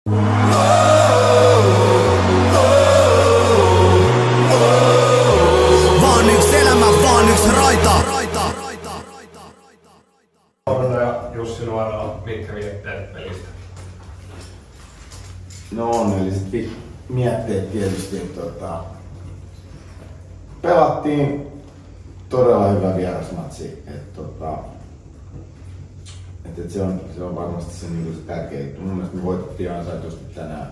Vaan yks elämä, vaan yks raita. Valmentaja Jussi Nuorala, mitkä mietteet pelistä? No onnelliset mietteet tietysti. Pelattiin todella hyvä vierasmatsi. Se on varmasti se tärkeä. Mun mielestä me voitettiin ansaitusti tänään.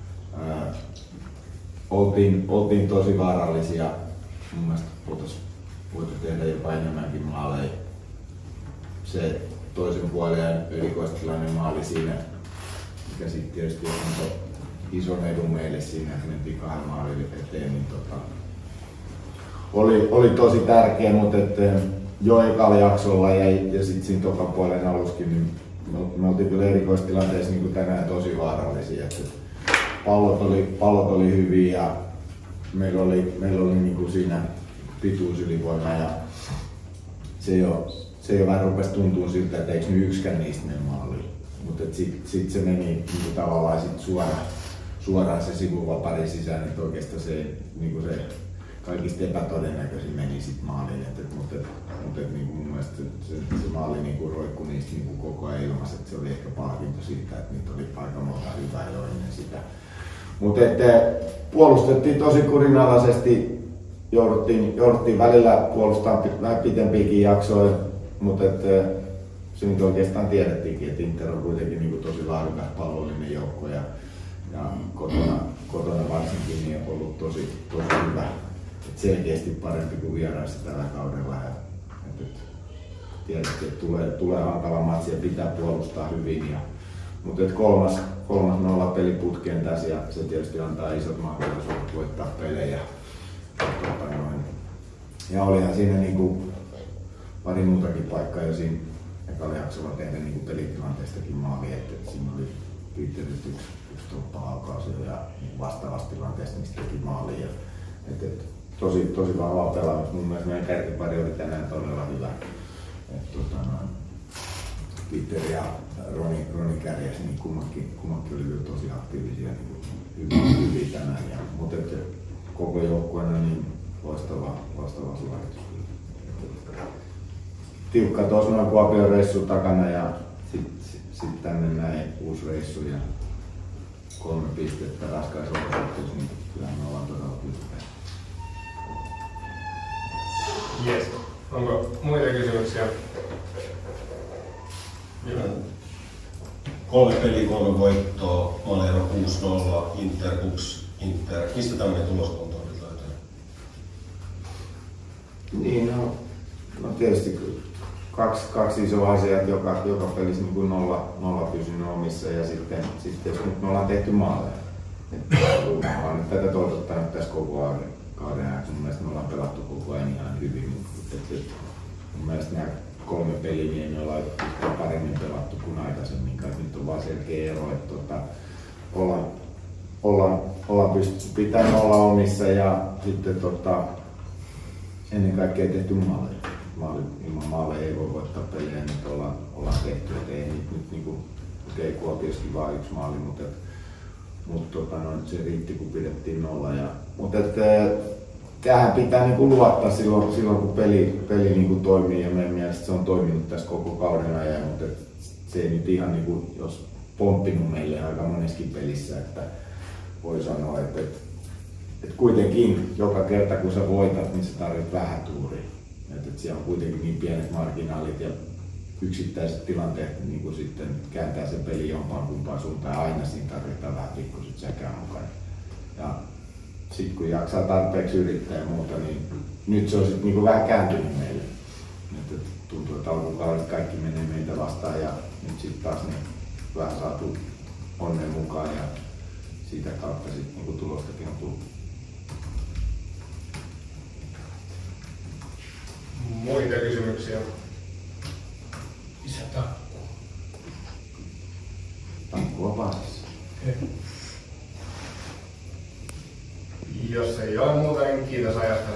Oltiin tosi vaarallisia. Mun mielestä voitu tehdä jopa enemmänkin maaleja. Se toisen puolen erikoistilainen maali siinä, mikä sitten tietysti on ison edun meille siinä, että mentiin 2 maalin eteen, niin oli tosi tärkeä, mutta jo ekalla jaksolla ja sitten siinä toka puolen aluskin, niin me oltiin kyllä erikoistilanteessa niin kuin tänään tosi vaarallisia. Pallot oli hyviä ja meillä oli niin kuin siinä pituusylivoima ja se jo vähän rupesi tuntua siltä, että eikö nyt yksikään niistä mene maaliin. Mutta sitten se meni niin tavallaan suoraan se sivuvapari sisään, että oikeastaan se kaikista epätodennäköisin meni sitten maaliin. Mutta niin mun mielestä se maali niin roikkui niistä niin koko ajan ilmassa, että se oli ehkä palkinto siitä, että niitä oli aika monta hyvää jo ennen sitä. Mutta puolustettiin tosi kurinalaisesti, jouduttiin välillä puolustamaan vähän pitempiäkin jaksoja, mutta se nyt oikeastaan tiedettiinkin, että Inter on kuitenkin niin tosi laadukas pallollinen joukko ja kotona varsinkin niin on ollut tosi hyvä. Et selkeästi parempi kuin vieraissa tällä kaudella. Tiedettiin, että tulee hankala matsi ja pitää puolustaa hyvin. Mutta kolmas 0 peliputkeen tässä ja se tietysti antaa isot mahdollisuudet voittaa pelejä. Ja olihan siinä niinku pari muutakin paikkaa jo siinä ekalla jaksolla tehdä niinku pelitilanteestakin maali, että siinä oli Pyytteryt yksi toppa-aukaus ja vastaavasta tilanteesta mistä teki maali. Tosi vahvaa pelaamista. Mun mielestä meidän kärkipari oli tänään todella hyvä. Peter ja Roni kärjäs, niin kummatkin oli kyllä tosi aktiivisia, niin hyviä tänään. Mutta koko joukkueena niin loistava suoritus. Tiukka tuossa noin Kuopion reissu takana ja sitten tänne näin uusi reissu ja 3 pistettä raskaissa olosuhteissa, niin kyllähän me ollaan todella pystytään. Jes. Onko muita kysymyksiä? 3 peliä, 3 voittoa, maaliero 6-0, Inter 1, Inter. Mistä tämmöinen tuloskunto on nyt löytynyt? Niin, no tietysti kaksi isoa asiaa, että joka pelissä niin kuin nolla pysynyt omissa ja sitten jos nyt me ollaan tehty maaleja. Mä oon nyt tätä toivottanut tässä koko kauden ajan, mun mielestä me ollaan pelattu koko ajan ihan hyvin. Mun mielestä nämä 3 peliä niin me ollaan paremmin pelattu kuin aikaisemmin. Nyt on vaan selkeä ero, että ollaan pystytty pitämään olla omissa ja sitten ennen kaikkea tehty maaleja. Ilman maaleja ei voi voittaa pelejä, nyt ollaan tehty, et ei nyt niinku, Kuopioskin vaan 1 maali, mutta se riitti kun pidettiin 0. Mutta tähän pitää niinku luottaa silloin kun peli niinku toimii ja meidän mielestä se on toiminut tässä koko kauden ajan, mutta se ei nyt ihan niinku, jos pomppinut meille aika moneskin pelissä, että voi sanoa, että kuitenkin joka kerta kun sä voitat, niin sä tarvitset vähän tuuria. Että siellä on kuitenkin niin pienet marginaalit ja yksittäiset tilanteet niin kuin sitten kääntää sen peli jompaan kumpaan suuntaan ja aina siinä tarvitaan vähän pikkusit säkään mukana. Ja sitten kun jaksaa tarpeeksi yrittää ja muuta, niin nyt se on sitten niin kuin vähän kääntynyt meille. Että tuntuu, että alkukaudet kaikki menee meitä vastaan ja nyt sitten taas niin vähän saatu onnen mukaan ja siitä kautta sitten niin kuin tulostakin on tullut. Muita kysymyksiä? Isä takku. Takku on parissa. Jos ei ole muuta, niin kiitos ajasta.